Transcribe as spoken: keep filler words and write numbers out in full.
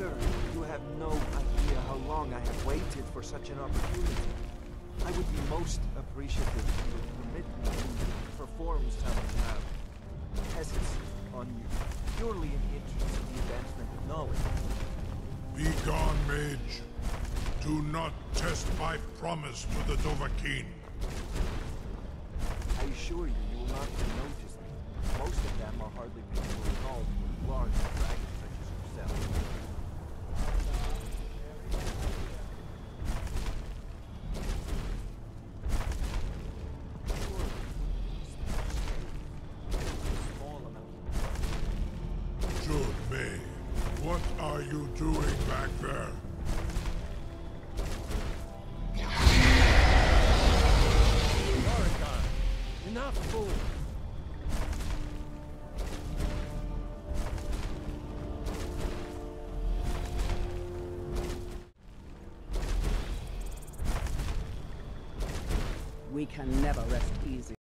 Sir, you have no idea how long I have waited for such an opportunity. I would be most appreciative if you would permit me to perform some uh, tests on you, purely in the interest of the advancement of knowledge. Begone, mage. Do not test my promise to the Odahviing. I assure you, you will not even notice me. Most of them are hardly people at all who are large dragons such as yourself. What are you doing back there? Oregon, enough fool! We can never rest easy.